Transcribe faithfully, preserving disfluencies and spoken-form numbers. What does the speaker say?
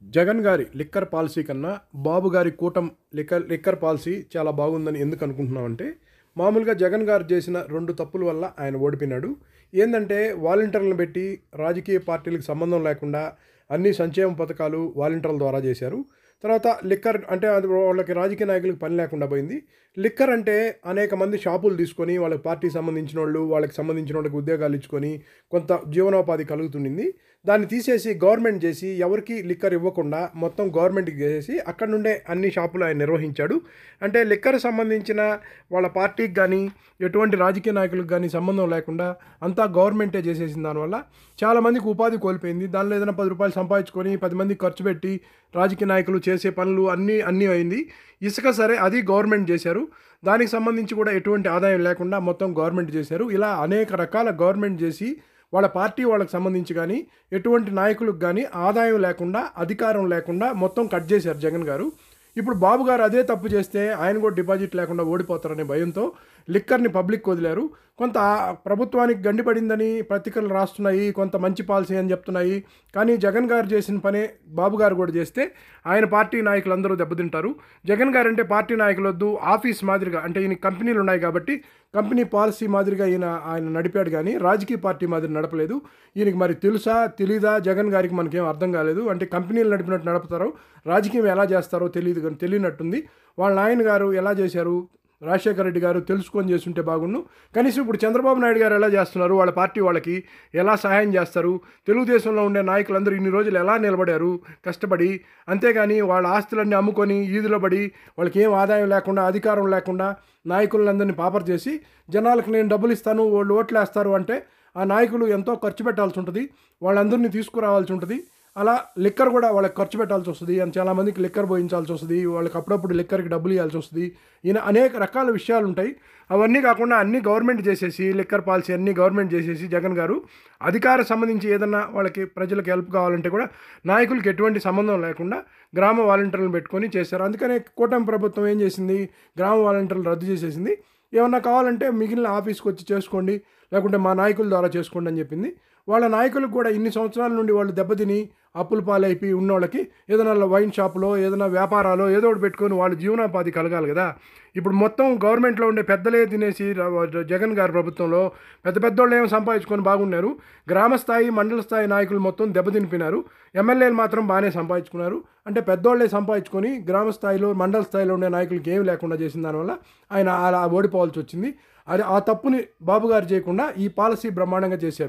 జగన్ గారి liquor policy కన్నా బాబు గారి కూటమి లిక్కర్ లిక్కర్ పాలసీ చాలా బాగుందని ఎందుకు అనుకుంటున్నామంటే, మామూలుగా జగన్ గారు చేసిన రెండు తప్పుల వల్ల ఆయన ఓడిపోయినాడు. ఏందంటే వాలంటీర్లను పెట్టి రాజకీయ పార్టీలకు సంబంధం లేకుండా అన్ని సంక్షేమ పథకాలు వాలంటీర్ల ద్వారా చేశారు. తర్వాత లిక్కర్ అంటే అది వాళ్ళకి రాజకీయ నాయకులకు పని లేకుండా పోయింది. లిక్కర్ అంటే అనేక మంది షాపులు తీసుకొని వాళ్ళకి పార్టీకి సంబంధించిన వాళ్ళు, వాళ్ళకి సంబంధించిన వాళ్ళకి ఉద్యోగాలు ఇచ్చుకొని కొంత జీవనోపాధి కలుగుతుండింది. దాన్ని తీసేసి గవర్నమెంట్ చేసి ఎవరికి లిక్కర్ ఇవ్వకుండా మొత్తం గవర్నమెంట్కి చేసేసి అక్కడ నుండే అన్ని షాపులు ఆయన నిర్వహించాడు. అంటే లిక్కర్ సంబంధించిన వాళ్ళ పార్టీకి కానీ ఎటువంటి రాజకీయ నాయకులకు కానీ సంబంధం లేకుండా అంతా గవర్నమెంటే చేసేసిన దానివల్ల చాలామందికి ఉపాధి కోల్పోయింది. దానిలో ఏదైనా పది రూపాయలు సంపాదించుకొని పది మందికి ఖర్చు పెట్టి రాజకీయ నాయకులు చేసే పనులు అన్నీ అన్నీ అయింది. ఇసుక సరే అది గవర్నమెంట్ చేశారు. దానికి సంబంధించి కూడా ఎటువంటి ఆదాయం లేకుండా మొత్తం గవర్నమెంట్ చేశారు. ఇలా అనేక రకాల గవర్నమెంట్ చేసి వాళ్ళ పార్టీ వాళ్ళకి సంబంధించి కానీ ఎటువంటి నాయకులకు కానీ ఆదాయం లేకుండా అధికారం లేకుండా మొత్తం కట్ చేశారు జగన్ గారు. ఇప్పుడు బాబు గారు అదే తప్పు చేస్తే ఆయన కూడా డిపాజిట్ లేకుండా ఓడిపోతారనే భయంతో లిక్కర్ని పబ్లిక్ వదిలారు. కొంత ప్రభుత్వానికి గండిపడిందని పత్రికలు రాస్తున్నాయి, కొంత మంచి పాలసీ అని చెప్తున్నాయి. కానీ జగన్ గారు చేసిన పనే బాబు గారు కూడా చేస్తే ఆయన పార్టీ నాయకులందరూ దెబ్బతింటారు. జగన్ గారు అంటే పార్టీ నాయకులు వద్దు, ఆఫీస్ మాదిరిగా అంటే ఈయన కంపెనీలు ఉన్నాయి కాబట్టి కంపెనీ పాలసీ మాదిరిగా ఈయన ఆయన నడిపాడు కానీ రాజకీయ పార్టీ మాదిరి నడపలేదు. ఈయనకి మరి తెలుసా తెలీదా జగన్ గారికి మనకేం అర్థం కాలేదు. అంటే కంపెనీలు నడిపినట్టు నడుపుతారో రాజకీయం ఎలా చేస్తారో తెలియదు కానీ తెలియనట్టుంది. వాళ్ళ నాయన గారు ఎలా చేశారు, రాజశేఖర రెడ్డి గారు తెలుసుకొని చేస్తుంటే బాగుండు. కనీసం ఇప్పుడు చంద్రబాబు నాయుడు గారు ఎలా చేస్తున్నారు, వాళ్ళ పార్టీ వాళ్ళకి ఎలా సహాయం చేస్తారు, తెలుగుదేశంలో ఉండే నాయకులందరూ ఇన్ని రోజులు ఎలా నిలబడారు కష్టపడి. అంతేగాని వాళ్ళ ఆస్తులన్నీ అమ్ముకొని ఈదులో పడి వాళ్ళకి ఏం ఆదాయం లేకుండా అధికారం లేకుండా నాయకులందరినీ పాపర్ చేసి జనాలకు నేను డబ్బులు ఇస్తాను వాళ్ళు ఓట్లు వేస్తారు అంటే ఆ నాయకులు ఎంతో ఖర్చు పెట్టాల్సి ఉంటుంది, వాళ్ళందరినీ తీసుకురావాల్సి ఉంటుంది. అలా లిక్కర్ కూడా వాళ్ళకి ఖర్చు పెట్టాల్సి వస్తుంది. అని చాలామందికి లిక్కర్ పోయించాల్సి వస్తుంది, వాళ్ళకి అప్పుడప్పుడు లిక్కర్కి డబ్బులు ఇవ్వాల్సి వస్తుంది. ఈయన అనేక రకాల విషయాలు ఉంటాయి. అవన్నీ కాకుండా అన్నీ గవర్నమెంట్ చేసేసి లిక్కర్ పాలసీ అన్నీ గవర్నమెంట్ చేసేసి జగన్ గారు అధికార సంబంధించి ఏదన్నా వాళ్ళకి ప్రజలకు హెల్ప్ కావాలంటే కూడా నాయకులకి ఎటువంటి సంబంధం లేకుండా గ్రామ వాలంటీర్లను పెట్టుకొని చేశారు. అందుకనే కూటమి ప్రభుత్వం ఏం చేసింది, గ్రామ వాలంటీర్లు రద్దు చేసేసింది. ఏమన్నా కావాలంటే మిగిలిన ఆఫీస్కి వచ్చి చేసుకోండి, లేకుంటే మా నాయకుల ద్వారా చేసుకోండి అని చెప్పింది. వాళ్ళ నాయకులకు కూడా ఇన్ని సంవత్సరాల నుండి వాళ్ళు దెబ్బతిని అప్పుల పాలైపోయి ఉన్నోళ్ళకి ఏదైనా వైన్ షాపులో ఏదైనా వ్యాపారాలు ఏదో ఒకటి పెట్టుకొని వాళ్ళు జీవనోపాధి కలగాలి కదా. ఇప్పుడు మొత్తం గవర్నమెంట్లో ఉండే పెద్దలే తినేసి జగన్ గారి ప్రభుత్వంలో పెద్ద పెద్దోళ్ళు ఏమో సంపాదించుకొని బాగున్నారు. గ్రామ స్థాయి మండల స్థాయి నాయకులు మొత్తం దెబ్బతినిపోయినారు. ఎమ్మెల్యేలు మాత్రం బాగానే సంపాదించుకున్నారు. అంటే పెద్దోళ్ళే సంపాదించుకొని గ్రామ స్థాయిలో మండల స్థాయిలో ఉండే నాయకులకి ఏమి లేకుండా చేసిన దానివల్ల ఆయన అలా ఓడిపోవాల్సి వచ్చింది. అది ఆ తప్పుని బాబు గారు చేయకుండా ఈ పాలసీ బ్రహ్మాండంగా చేశారు.